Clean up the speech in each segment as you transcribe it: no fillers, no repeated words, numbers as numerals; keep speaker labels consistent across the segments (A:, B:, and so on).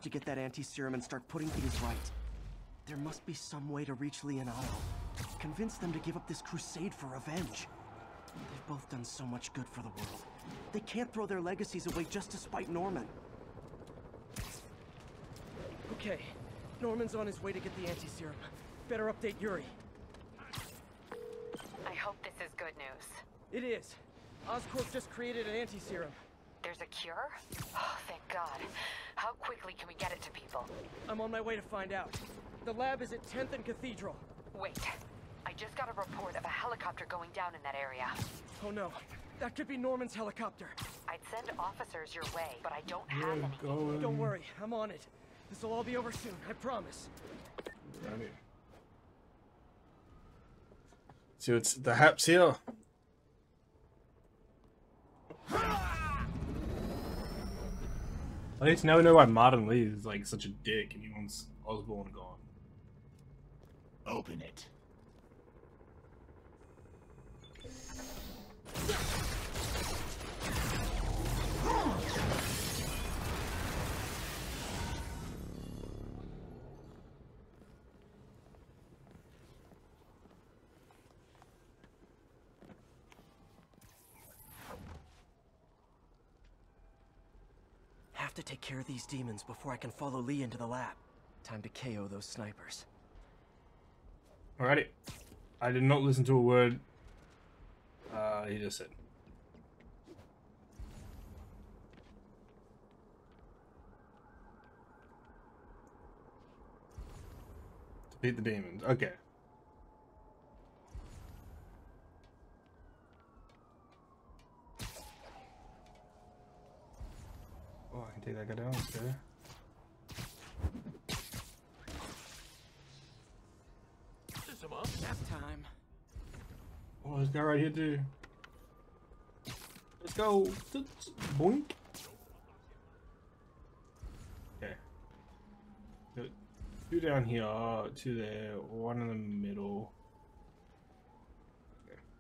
A: to get that anti-serum and start putting things right. There must be some way to reach Lee and Otto. Convince them to give up this crusade for revenge. They've both done so much good for the world. They can't throw their legacies away just to spite Norman. Okay, Norman's on his way to get the anti-serum. Better update Yuri.
B: I hope this is good news.
A: It is. Oscorp just created an anti-serum.
B: There's a cure? Oh, thank God. How quickly can we get it to people?
A: I'm on my way to find out. The lab is at 10th and Cathedral.
B: Wait. I just got a report of a helicopter going down in that area.
A: Oh no. That could be Norman's helicopter.
B: I'd send officers your way, but I don't have any.
A: Don't worry, I'm on it. This will all be over soon, I promise.
C: Right. See what's the haps here. At least now we know why Martin Lee is like such a dick and he wants Osborn gone.
D: Open it.
A: Have to take care of these demons before I can follow Lee into the lab. Time to KO those snipers.
C: Alrighty. I did not listen to a word he just said. To beat the demons. Okay. Oh, I can take that guy down. Okay.
A: Nap time.
C: Oh, this guy right here too. Let's go. Boink. Okay. Two down here, two there, one in the middle. Okay.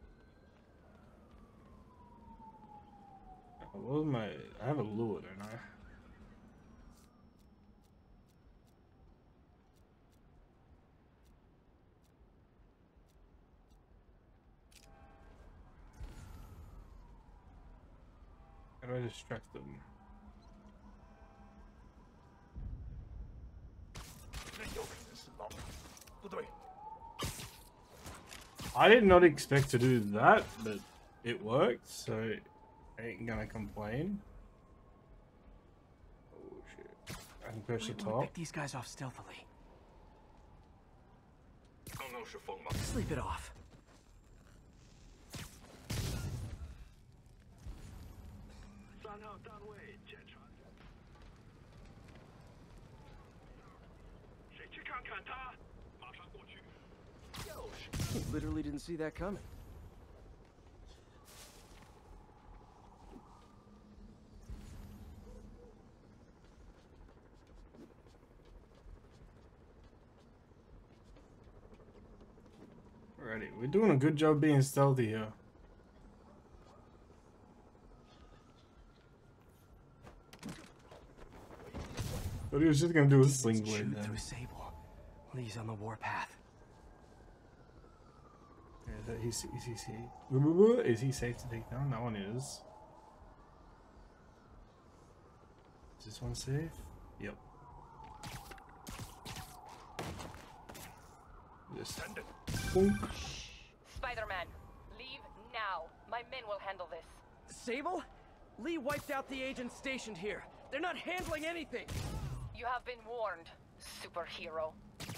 C: What was my? I have a lure, don't I? How do I distract them? I did not expect to do that, but it worked, so I ain't gonna complain. Oh shit. I can push the top.
A: Pick these guys off stealthily. Sleep it off. Literally didn't see that coming.
C: Alrighty, we're doing a good job being stealthy here. But he was just gonna do a sling blade then.
A: Through Sable. Lee's on the warpath.
C: Is he safe to take down? That one is. Is this one safe? Yep. Just boink.
B: Spider-Man, leave now. My men will handle this.
A: Sable? Lee wiped out the agents stationed here. They're not handling anything.
B: You have been warned, superhero.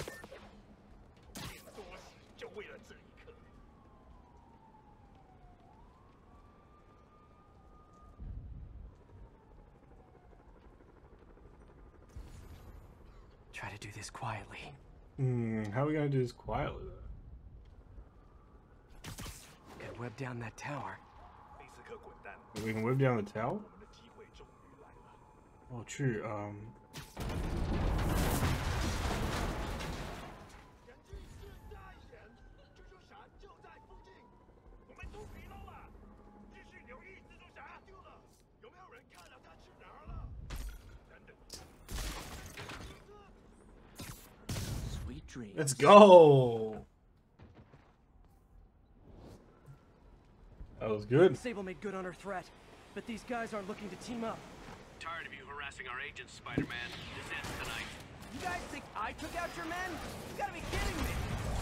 A: Try to do this quietly.
C: How are we gonna do this quietly though?
A: Could web down that tower.
C: We can whip down the tower? Oh, true.
A: dreams.
C: Let's go. That was good.
A: Sable made good on her threat, but these guys aren't looking to team up.
D: Tired of you harassing our agents, Spider-Man. This ends tonight.
A: You guys think I took out your men? You gotta be kidding me!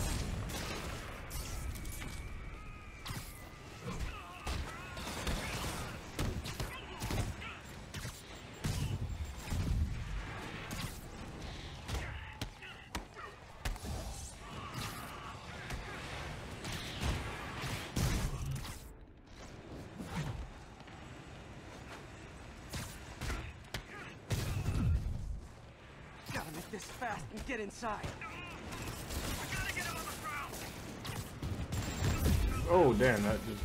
A: Gotta make this fast and get inside.
C: Oh damn, that just.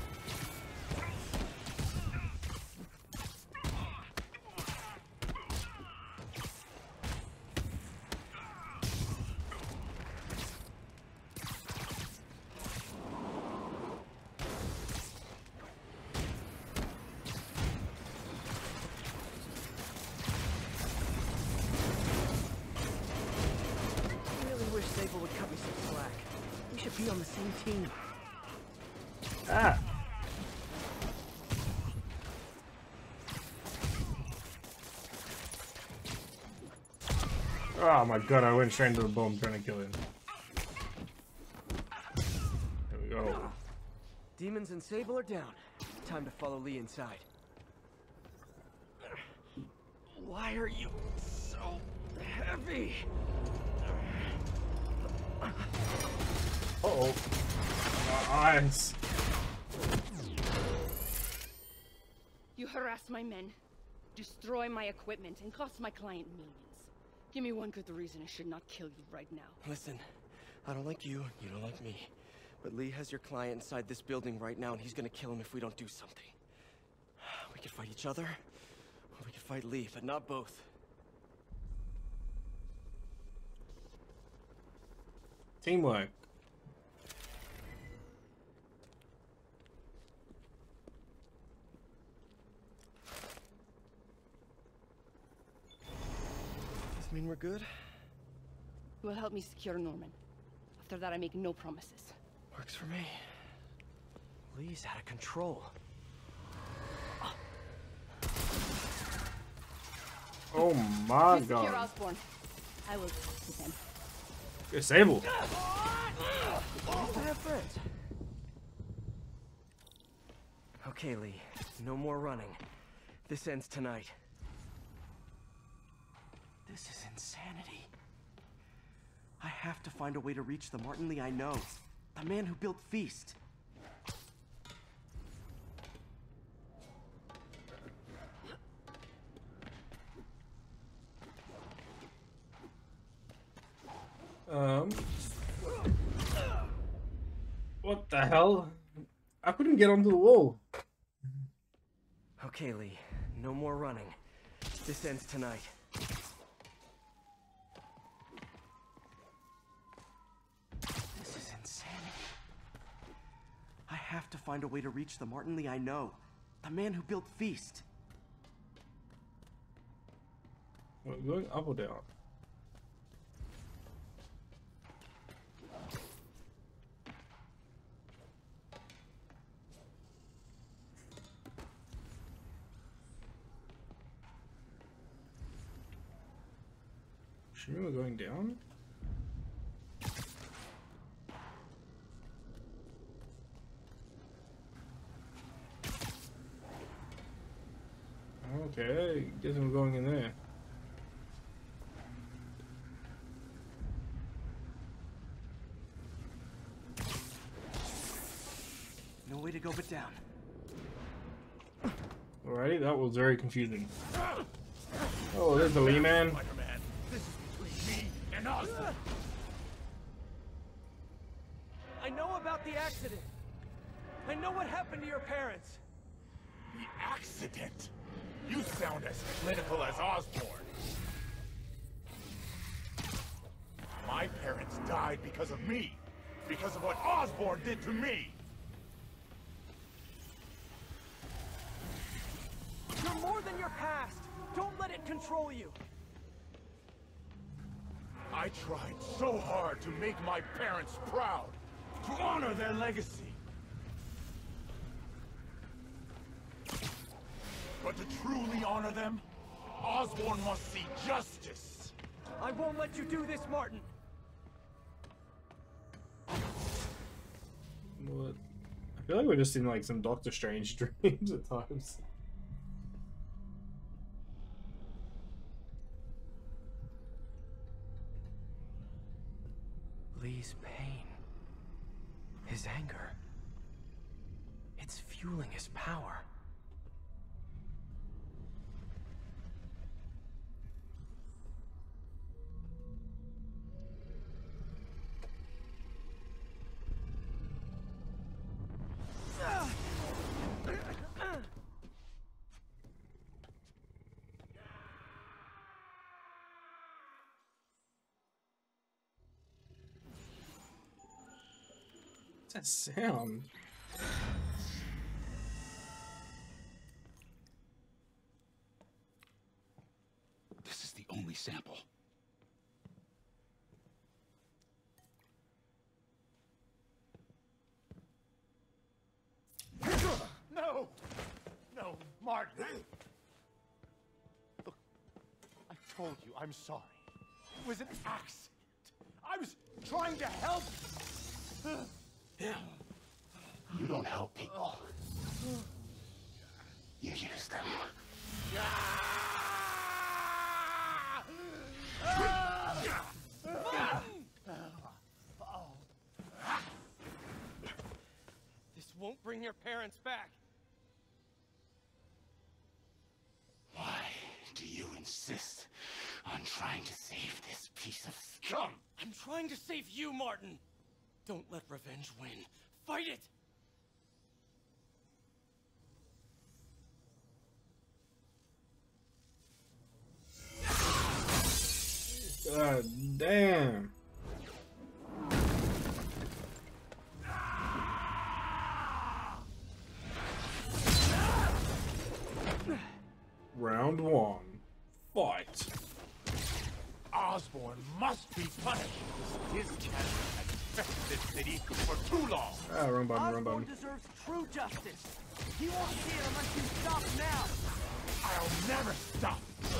A: I really wish Sable would cut me some slack. We should be on the same team.
C: Ah. Oh my god, I went straight into the bomb trying to kill him. There we go.
A: Demons and Sable are down. Time to follow Lee inside. Why are you so heavy?
C: Uh-oh. My eyes.
E: You harass my men, destroy my equipment, and cost my client millions. Give me one good reason I should not kill you right now.
A: Listen, I don't like you, you don't like me. But Lee has your client inside this building right now, and he's gonna kill him if we don't do something. We could fight each other, or we could fight Lee, but not both.
C: Teamwork.
A: Does this mean we're good?
E: You will help me secure Norman. After that, I make no promises.
A: Works for me. Lee's out of control.
C: Oh my
E: You secure
C: god.
E: Osborn. I will with him.
C: Disable.
A: I have friends. Okay, Lee. No more running. This ends tonight. This is insanity. I have to find a way to reach the Martin Lee I know. The man who built Feast.
C: What the hell? I couldn't get onto the wall.
A: Okay, Lee. No more running. This ends tonight. This is insanity. I have to find a way to reach the Martin Lee I know. The man who built Feast.
C: What, going up or down? Should we be going down? Okay, guess I'm going in there.
A: No way to go but down.
C: Alrighty, that was very confusing. Oh, there's the Lee man.
D: Spider-Man, this is between me and Osborn.
A: I know about the accident. I know what happened to your parents.
D: The accident? You sound as clinical as Osborn. My parents died because of me. Because of what Osborn did to me.
A: You're more than your past. Don't let it control you.
D: I I tried so hard to make my parents proud, to honor their legacy. But to truly honor them, Osborn must see justice.
A: I won't let you do this, Martin.
C: What? I feel like we're just in like some Doctor Strange dreams at times.
A: Lee's pain, his anger, it's fueling his power.
C: What's that sound?
F: This is the only sample.
D: No! No, Martin! Look, I told you I'm sorry. It was an accident. I was trying to help.
F: You don't help people. You use them.
A: This won't bring your parents back.
F: Why do you insist on trying to save this piece of scum?
A: I'm trying to save you, Martin. Don't let revenge win. Fight it!
C: God damn. Round one. Fight.
D: Osborn must be punished. His cancer has infected this city for too long.
C: Ah, wrong button, wrong
A: Osborn
C: button.
A: deserves true justice. He won't see it unless you stop now.
D: I'll never stop.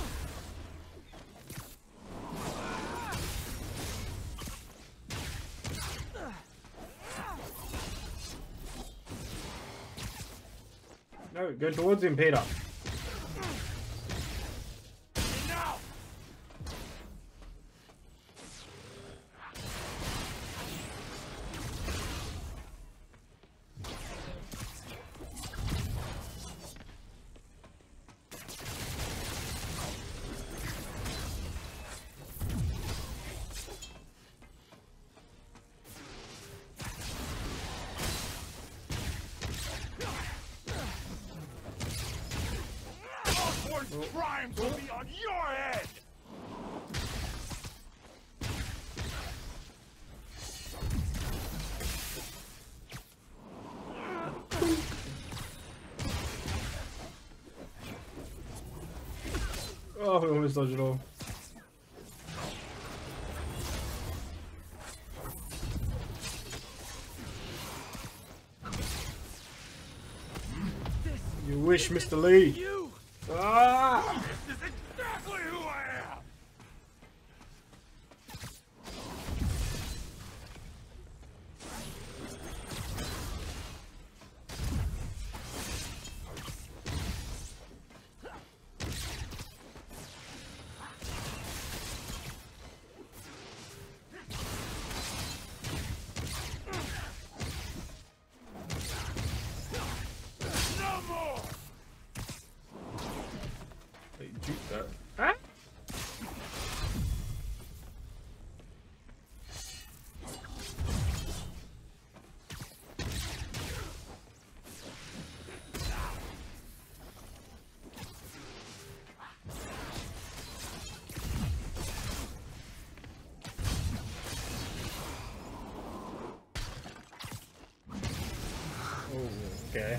C: No, go towards him, Peter.
D: Now! Osborn's crimes will be on your head!
C: Oh, we almost dodged it all. You wish, Mr. Lee.
A: You!
C: Ah!
D: This is exactly who I am! No more!
C: Hey, juke that. Ah! Oh, okay.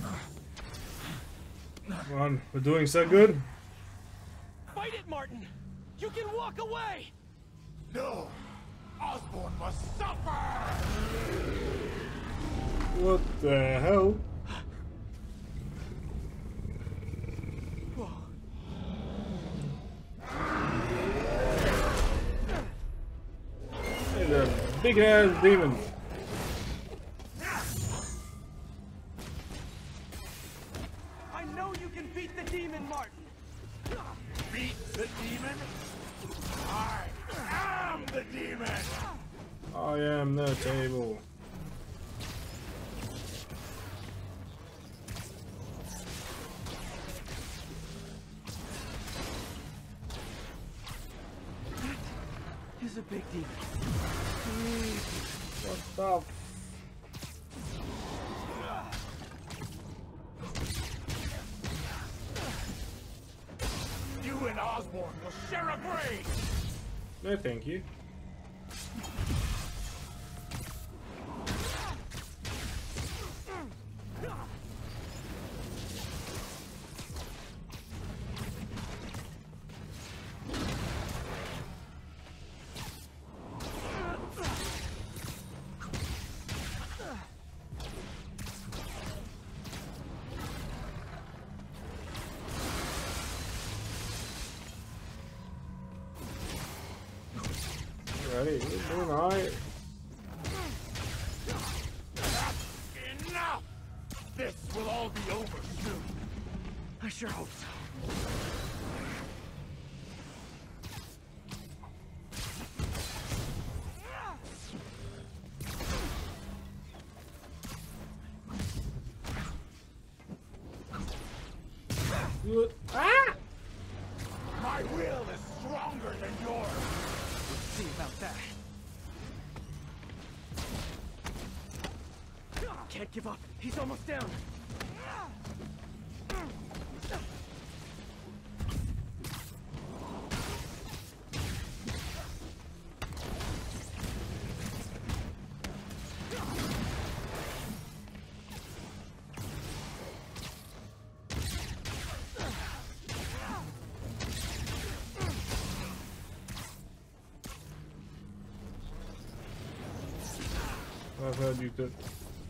C: Come on, we're doing so good.
A: Fight it, Martin! You can walk away!
D: No! Osborn must suffer!
C: What the hell? There's a big ass demon.
A: I know you can beat the demon, Martin.
D: Beat the demon? I am the demon!
C: I am the table.
A: He's a big demon.
C: What the?
D: You and Osborn will share a grave!
C: No, thank you. Ready? We're doing alright.
D: Enough! This will all be over soon.
A: I sure hope so.
C: Ah!
D: My will is stronger than yours!
A: Let's see about that. Can't give up. He's almost down.
C: I've heard you could.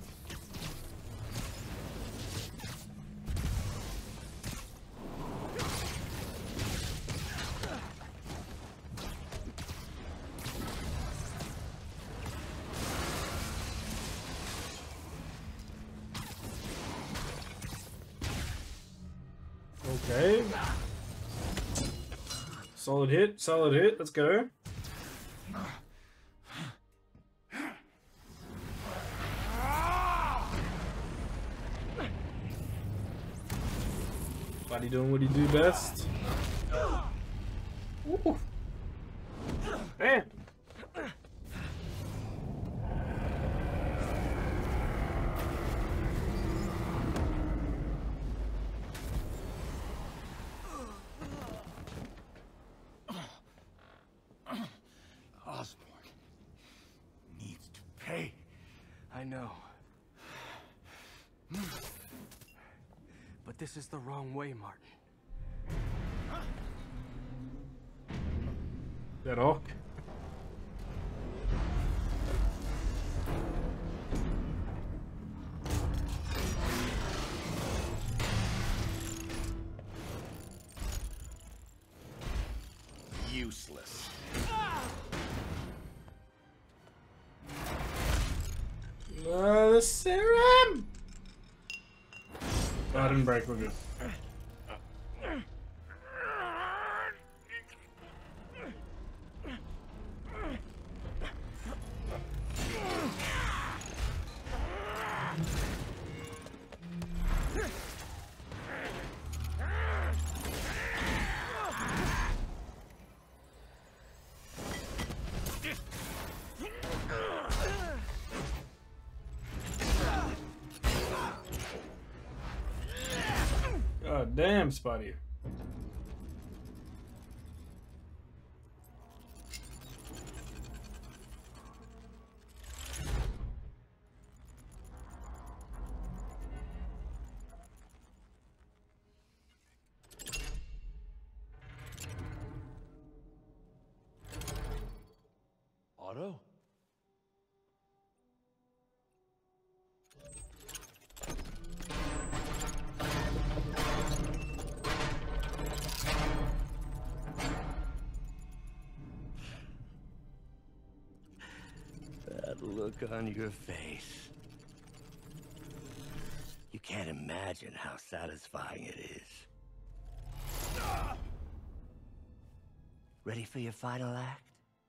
C: Okay. Solid hit, solid hit. Let's go. Buddy doing what he do best. Ooh. Man.
D: Osborn needs to pay.
A: I know. But this is the wrong way, Martin.
C: That all?
D: Useless.
C: The serum! I didn't break with it. God damn, Spotty.
D: Otto?
G: look on your face. You can't imagine how satisfying it is. Ready for your final act?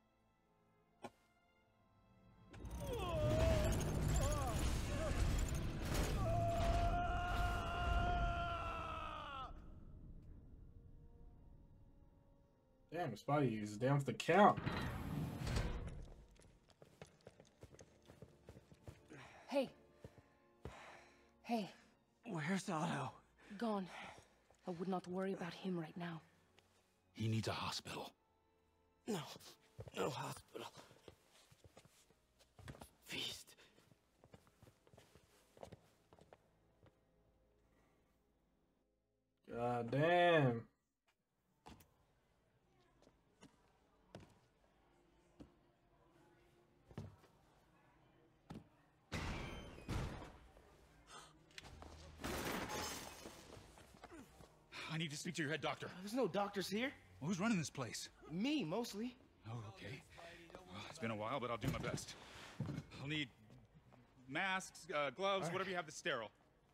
C: Damn, Spidey is down for the count.
E: Hey. Hey.
A: Where's Otto?
E: Gone. I would not worry about him right now.
F: He needs a hospital.
G: No. No hospital. Feast.
C: God damn.
F: I need to speak to your head doctor.
D: There's no doctors here.
F: Well, who's running this place?
D: Me, mostly.
F: Oh, okay. Well, it's been a while, but I'll do my best. I'll need masks, gloves, whatever you have that's sterile.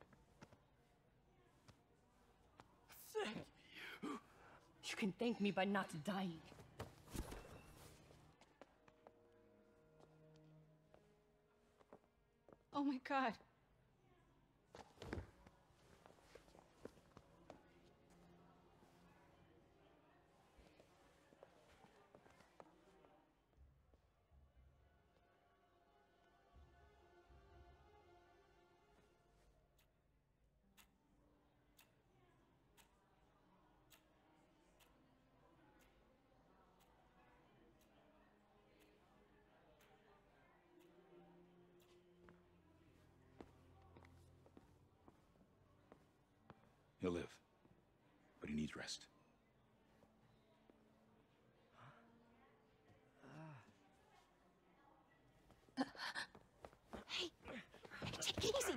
E: You can thank me by not dying. Oh my god.
F: He'll live, but he needs rest.
E: Hey, take it easy.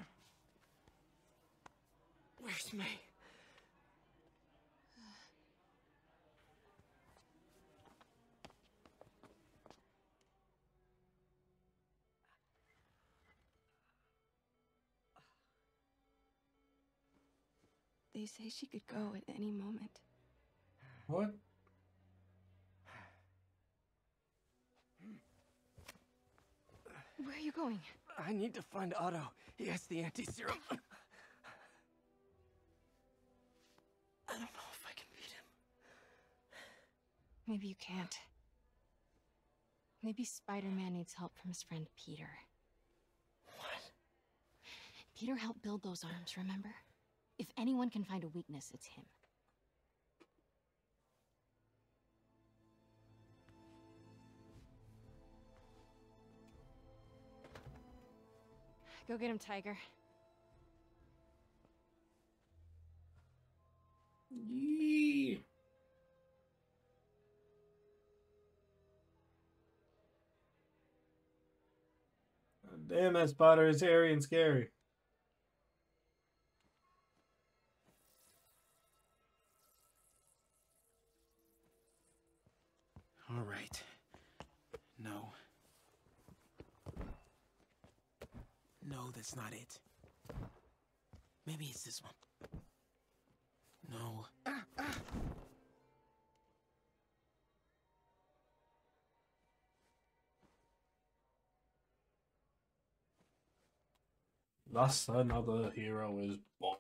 A: Where's May?
H: They say she could go at any moment.
C: What?
H: Where are you going?
A: I need to find Otto. He has the anti-serum. I don't know if I can beat him.
H: Maybe you can't. Maybe Spider-Man needs help from his friend Peter.
A: What?
H: Peter helped build those arms, remember? If anyone can find a weakness, it's him. Go get him, Tiger.
C: Yee. God damn, that spider is hairy and scary.
D: All right. No. No, that's not it. Maybe it's this one. No.
C: Thus, another hero is born.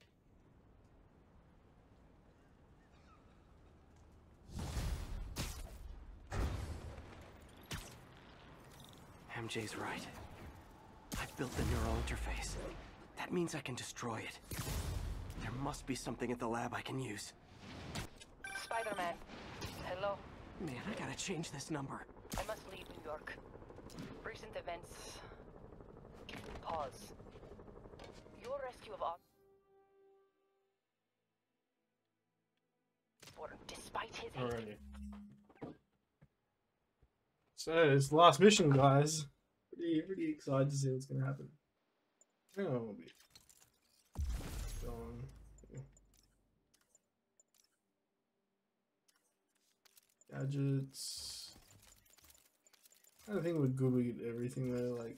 A: MJ's right. I've built the neural interface. That means I can destroy it. There must be something at the lab I can use.
B: Spider-Man. Hello.
A: Man, I gotta change this number.
B: I must leave New York. Recent events... give me pause. Your rescue of Osborn, despite his hate...
C: Alrighty. So, it's the last mission, guys. Pretty excited to see what's gonna happen. Hang on a little bit. Gadgets. I think we're good with everything there, like.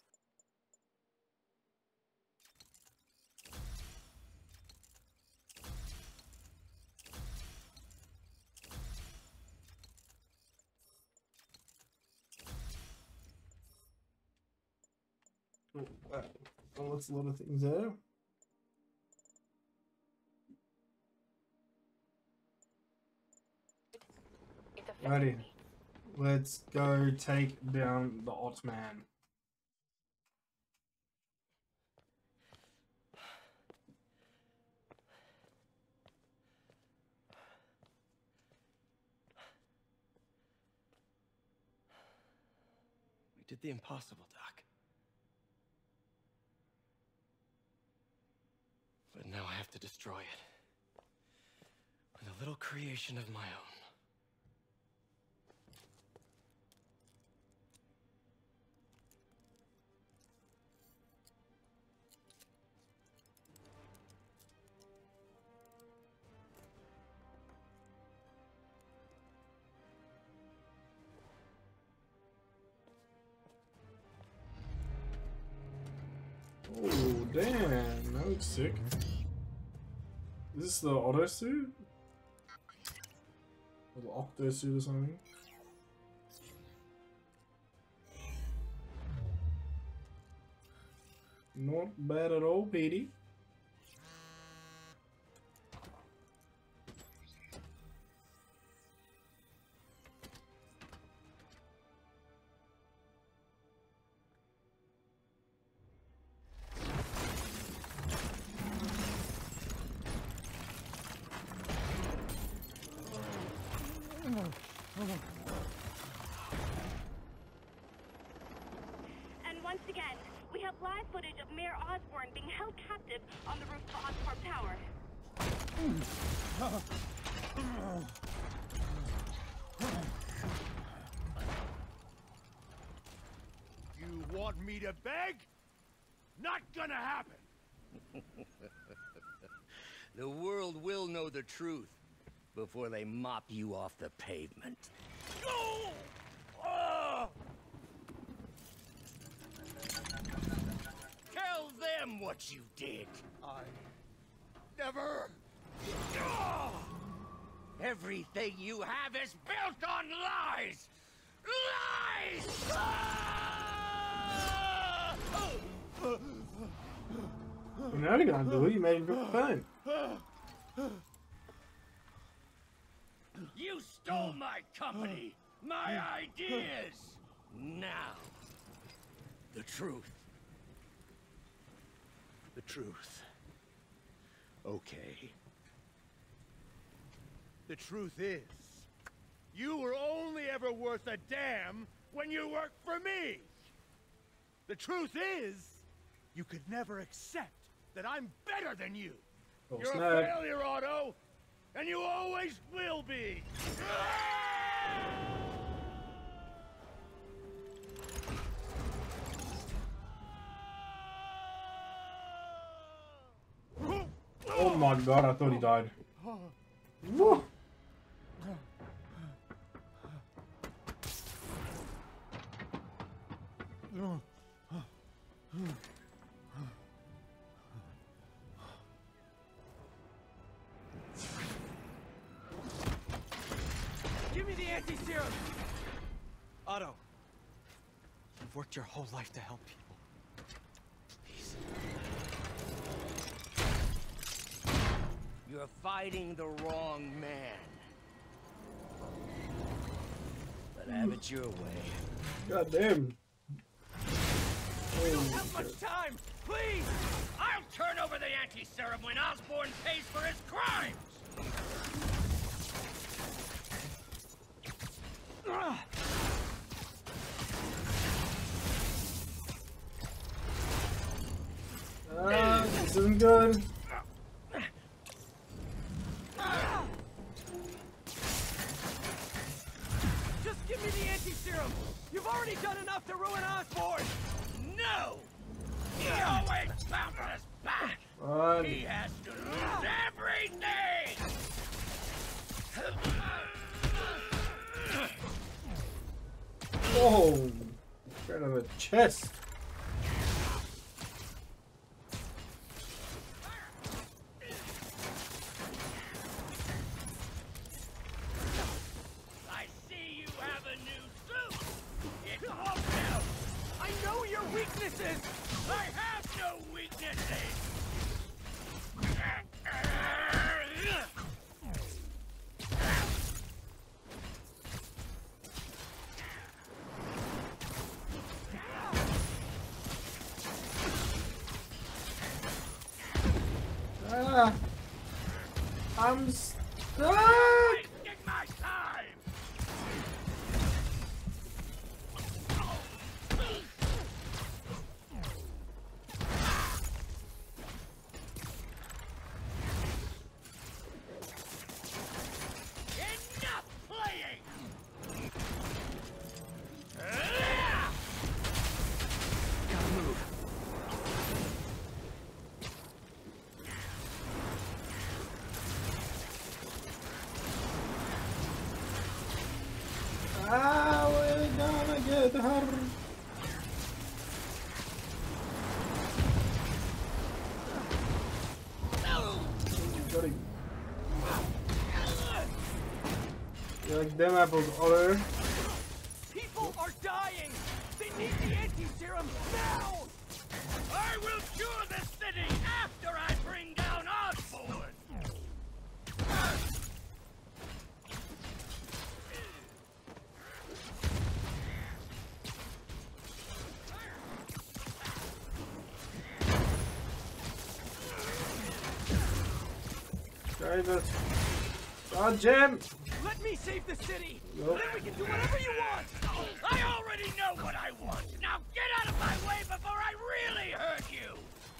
C: Oh, that's a lot of things there. Righty, let's go take down the Ottoman.
A: We did the impossible, Doc. But now I have to destroy it. With a little creation of my own.
C: Oh, damn. That looks sick. Is this the auto suit? Or the octo suit or something? Not bad at all, Petey.
I: And once again, we have live footage of Mayor Osborn being held captive on the roof of Oscorp Tower.
D: You want me to beg? Not gonna happen!
G: The world will know the truth before they mop you off the pavement.
D: No! Oh!
G: Tell them what you did.
D: I never...
G: Everything you have is built on lies! Lies!
C: Well, now you're gonna do it. You made him look fun.
G: You stole my company, my ideas! Now, the truth.
D: The truth. Okay. The truth is, you were only ever worth a damn when you worked for me! The truth is, you could never accept that I'm better than you!
C: Oh,
D: You're
C: snap.
D: a failure, Otto! And you always will be!
C: Oh my god, I thought he died. Woo.
A: Give me the anti-serum! Otto, you've worked your whole life to help people. Please.
G: You're fighting the wrong man. But have it your way.
C: God damn.
G: We don't have much time! Please! I'll turn over the anti-serum when Osborn pays for his crimes!
C: This isn't good.
A: Just give me the anti-serum! You've already done enough to ruin Osborn!
G: No! He always bounces back!
C: Run.
G: He has to lose everything!
C: Whoa! Straight out of the chest.
G: I see you have a new suit. It's up now. I know your weaknesses. I have no weaknesses.
C: Ah, I'm stuck.
G: Wasting my time. Enough playing.
A: Gotta move.
C: Ah, we're gonna get her. Got him. You like them apples, Otter?
G: People are dying. They need the anti-serum now. I will cure the city after I bring down Osborn.
C: Try this. Dodge him!
G: Let me save the city.
C: Nope.
G: Then we can do whatever you want. I already know what I want. Now get out of my way before I really hurt you.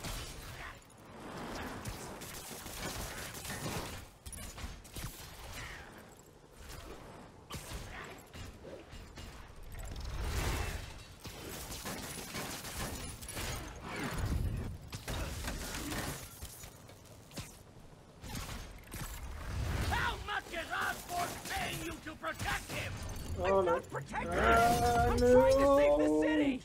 G: How much is Osborn paying you to protect him?
C: Oh
G: I'm
C: no.
G: not protecting him.
C: Ah,
G: I'm
C: no.
G: trying to save the city.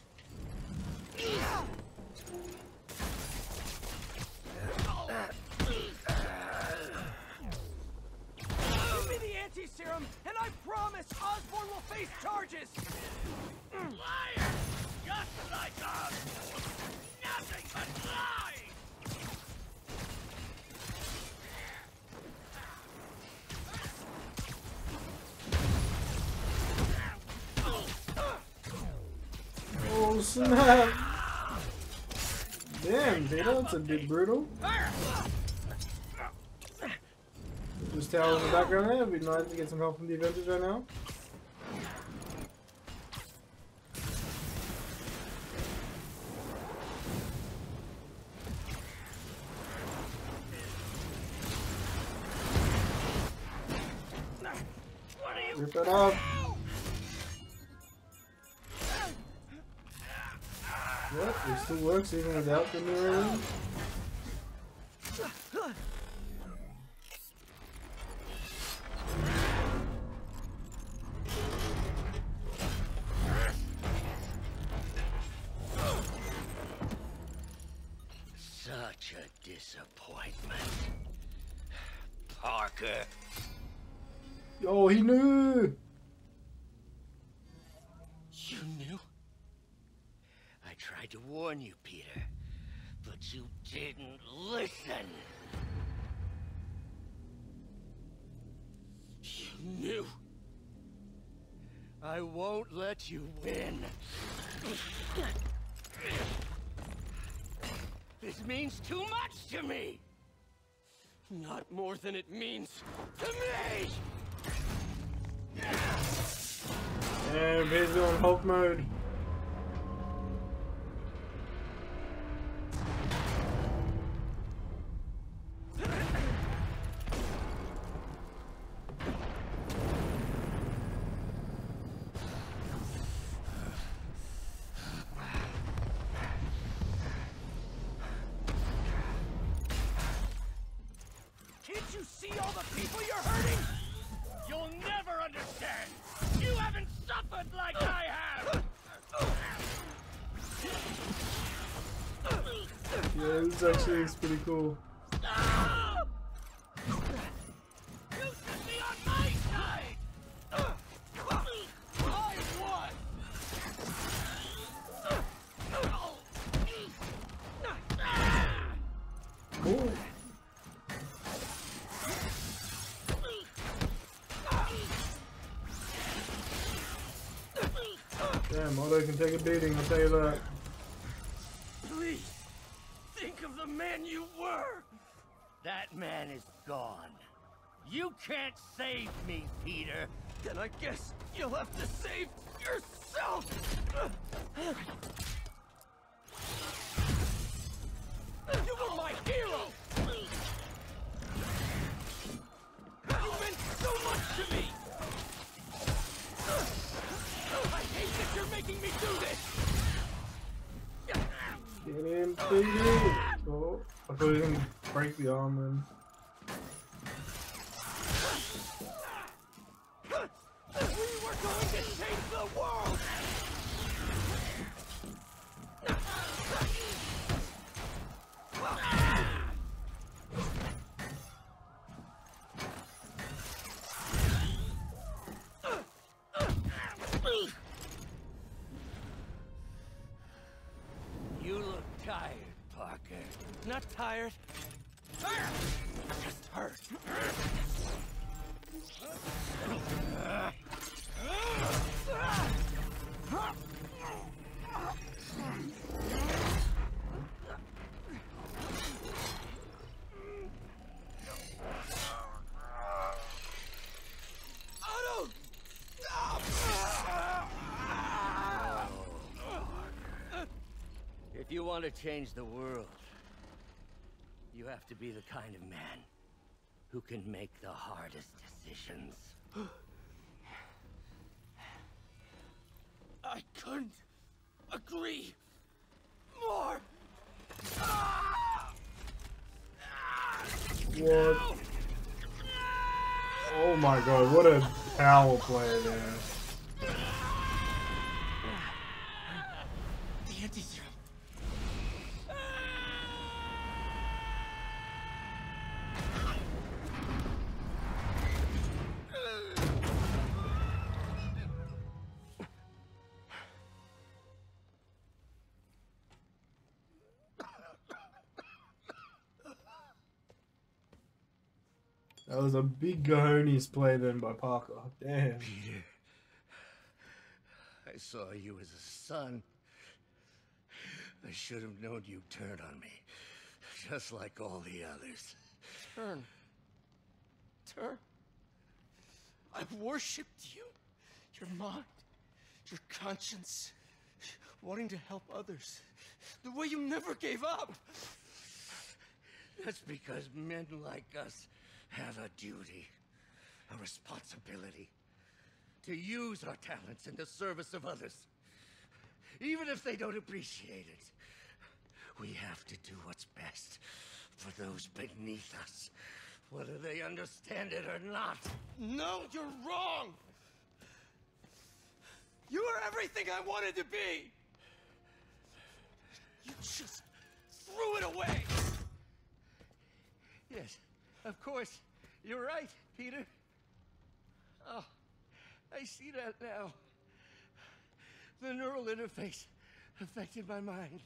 G: Give me the anti-serum, and I promise Osborn will face charges. Liar! Just like Osborn. Nothing but lies.
C: Oh snap! Damn, Peter, that's a bit brutal. Just towel in the background there. It'd be nice to get some help from the Avengers right now. Rip it up. What? It still works even without the mirror.
G: Such a disappointment. Parker.
C: Yo, he knew!
G: You knew? I tried to warn you, Peter, but you didn't listen. You knew. I won't let you win. This means too much to me. Not more than it means to me!
C: And Peter's going Hulk mode.
G: Can't you see all the people you're hurting? You'll never understand. You haven't suffered like I have.
C: Yeah, this actually is pretty cool.
G: You should be on my side! I won!
C: Cool. Damn, Otto can take a beating, I'll tell you that.
G: Please, think of the man you were! That man is gone. You can't save me, Peter. Then I guess you'll have to save yourself! You were my hero! You meant so much to me! I hate that you're making me do this!
C: Get him, Piggy! Oh, I thought he was gonna break the arm then.
G: We were going to change the world! You look tired, Parker. Not tired. Just hurt. Otto! Stop! If you want to change the world, you have to be the kind of man who can make the hardest decisions. I couldn't agree more.
C: What? Oh my god, what a power play there.
G: The anti-serum.
C: That was a big cojones play then by Parker. Damn.
G: Peter, I saw you as a son. I should have known you'd turn on me, just like all the others. Turn? I've worshipped you. Your mind, your conscience, wanting to help others. The way you never gave up. That's because men like us have a duty, a responsibility, to use our talents in the service of others. Even if they don't appreciate it, we have to do what's best for those beneath us, whether they understand it or not. No, you're wrong! You are everything I wanted to be! You just threw it away! Yes. Of course, you're right, Peter. Oh, I see that now. The neural interface affected my mind.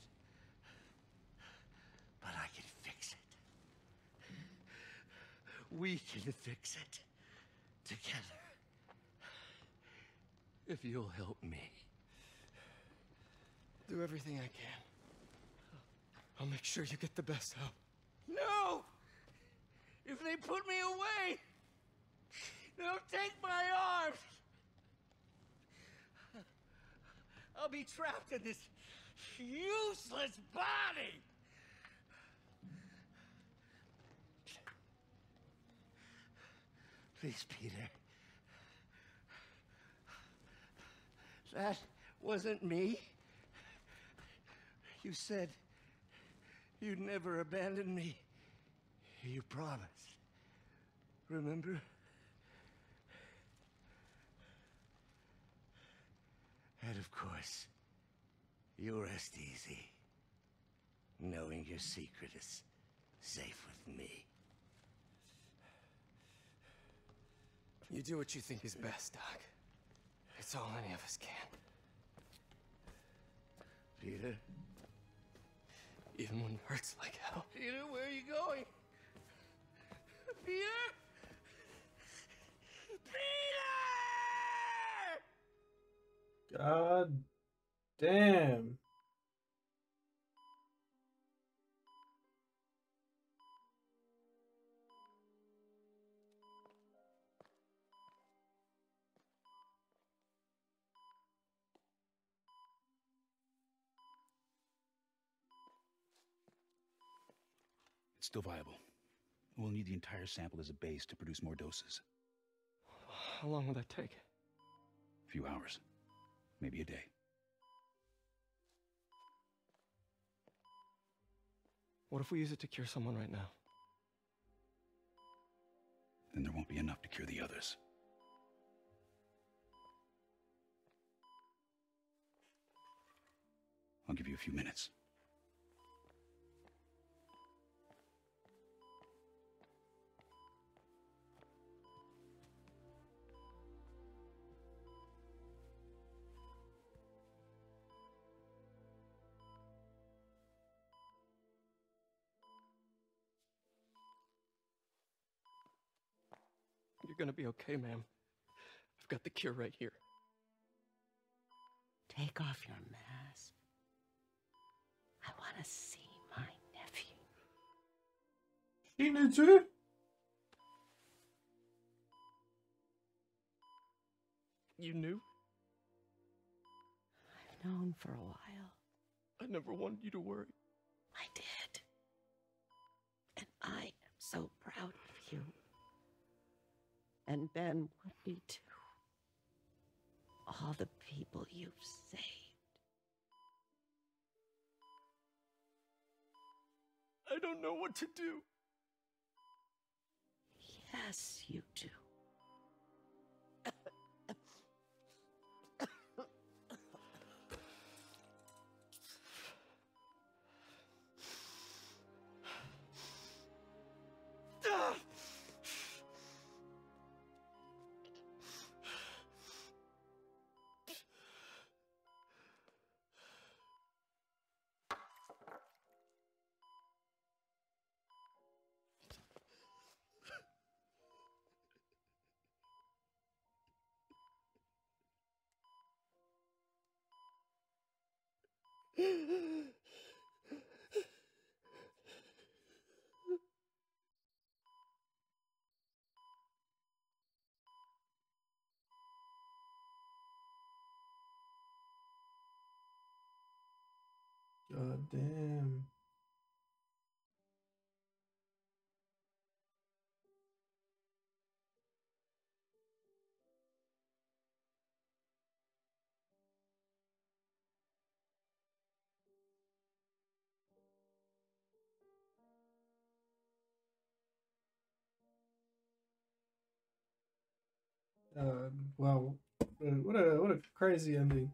G: But I can fix it. We can fix it. Together. If you'll help me. Do everything I can. I'll make sure you get the best help. No! If they put me away, they'll take my arms. I'll be trapped in this useless body. Please, Peter. That wasn't me. You said you'd never abandon me. You promised. Remember? And of course,
J: You rest easy, knowing your secret is safe with me.
G: You do what you think is best, Doc. It's all any of us can.
J: Peter?
G: Even when it hurts like hell.
J: Peter, where are you going? Peter? Peter!
C: God damn.
F: It's still viable. We'll need the entire sample as a base to produce more doses.
G: How long will that take?
F: A few hours. Maybe a day.
G: What if we use it to cure someone right now?
F: Then there won't be enough to cure the others. I'll give you a few minutes.
G: You're gonna be okay, ma'am. I've got the cure right here.
J: Take off your mask. I want to see my nephew.
C: She knew too?
G: You knew?
J: I've known for a while.
G: I never wanted you to worry.
J: I did. And I am so proud of you. And Ben would be too. All the people you've saved.
G: I don't know what to do.
J: Yes, you do.
C: God damn. Wow, what a crazy ending.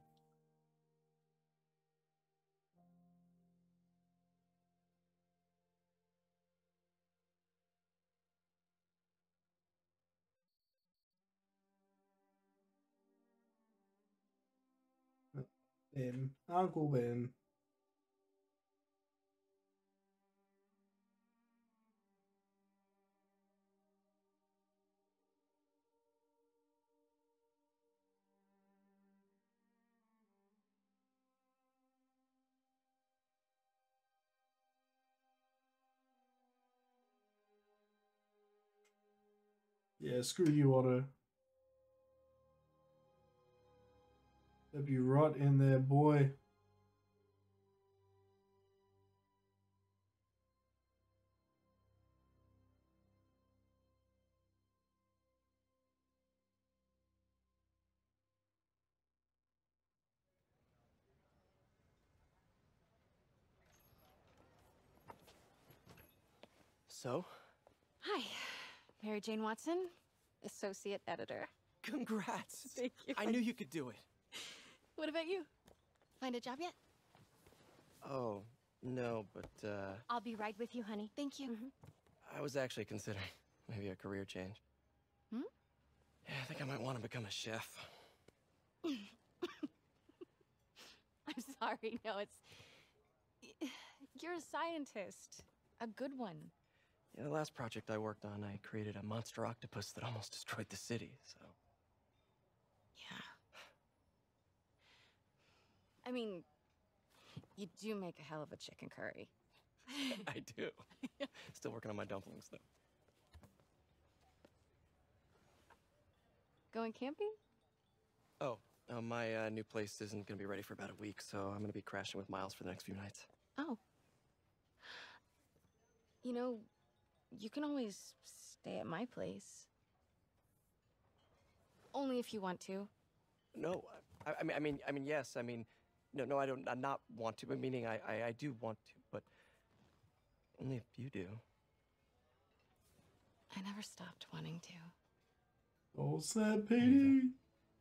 C: Ben, Uncle Ben. Yeah, screw you, Otto. That'd be right in there, boy.
G: So?
H: Hi, Mary Jane Watson, associate editor.
G: Congrats!
H: Thank you.
G: I knew you could do it.
H: What about you? Find a job yet?
A: Oh, no, but,
H: I'll be right with you, honey. Thank you.
A: I was actually considering maybe a career change.
H: Hmm?
A: Yeah, I think I might want to become a chef.
H: I'm sorry. No, it's... You're a scientist. A good one.
A: Yeah, the last project I worked on, I created a monster octopus that almost destroyed the city, so...
H: Yeah. I mean, you do make a hell of a chicken curry.
A: I do. Still working on my dumplings, though.
H: Going camping?
A: Oh, my new place isn't gonna be ready for about a week, so I'm gonna be crashing with Miles for the next few nights.
H: Oh. You know, you can always stay at my place. Only if you want to.
A: No, I mean, yes. I mean, no, I don't. I not want to. Meaning, I do want to, but only if you do.
H: I never stopped wanting to.
C: Oh, snap, Petey.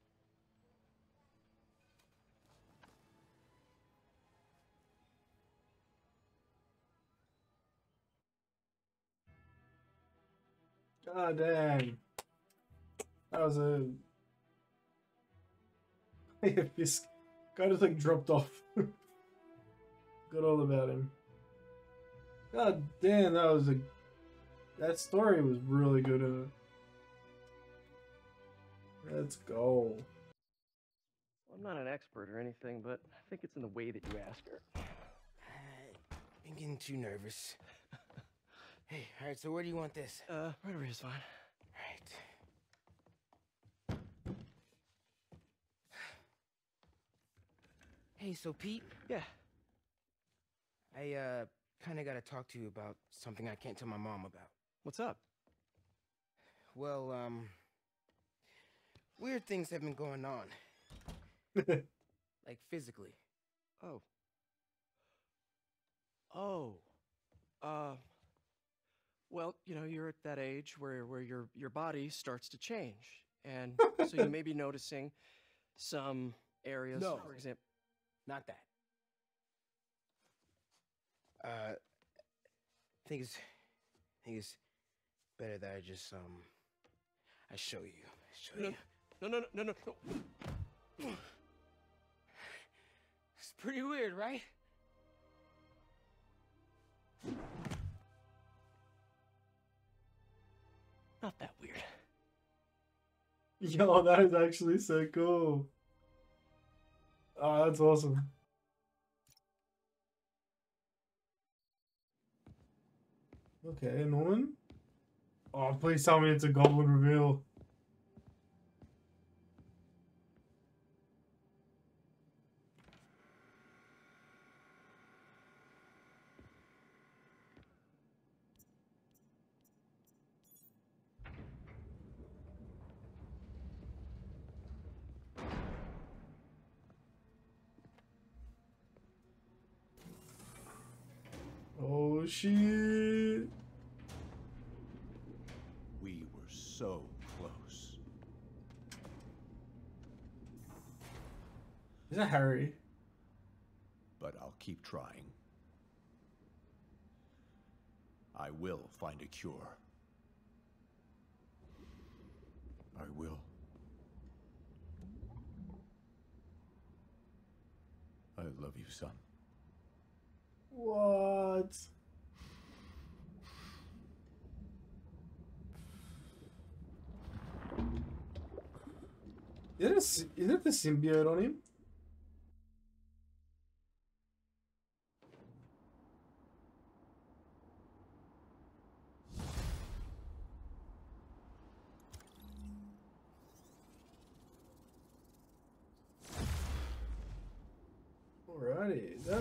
C: God dang. That was a... This guy just like dropped off. Got all about him. God damn, that was a... That story was really good. Let's go.
A: Well, I'm not an expert or anything, but I think it's in the way that you ask her.
K: I'm getting too nervous. Hey, all right, so where do you want this?
A: Right over here is fine.
K: All right. Hey, so Pete?
A: Yeah.
K: I, kinda gotta talk to you about something I can't tell my mom about.
A: What's up?
K: Well, weird things have been going on. Like, physically.
A: Oh. Oh. Well, you know, you're at that age where your body starts to change. And so you may be noticing some areas,
K: No.
A: for example.
K: Not that. I think it's better that I just, I show you.
A: No.
K: It's pretty weird, right?
A: Not that weird.
C: Yo, that is actually so cool. Oh, that's awesome. Okay, Norman? Oh, please tell me it's a goblin reveal. Oh, shit.
D: We were so close.
C: Is that Harry?
D: But I'll keep trying. I will find a cure. I will. I love you, son.
C: What? Is it the symbiote on him? Alrighty, that...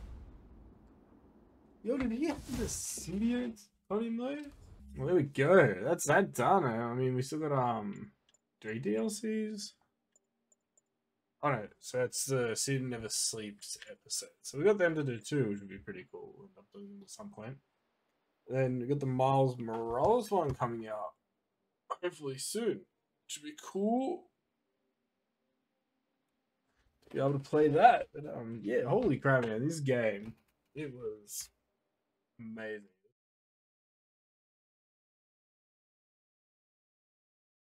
C: Yo, did he have the symbiote on him though? Well, there we go. That's that done. I mean, we still got 3 DLCs. Oh no, so it's the Sid Never Sleeps episode. So we got them to do too, which would be pretty cool. We'll end up doing them at some point. Then we got the Miles Morales one coming out hopefully soon. Should be cool. be able to play that. But, yeah, holy crap, man! This game, it was amazing.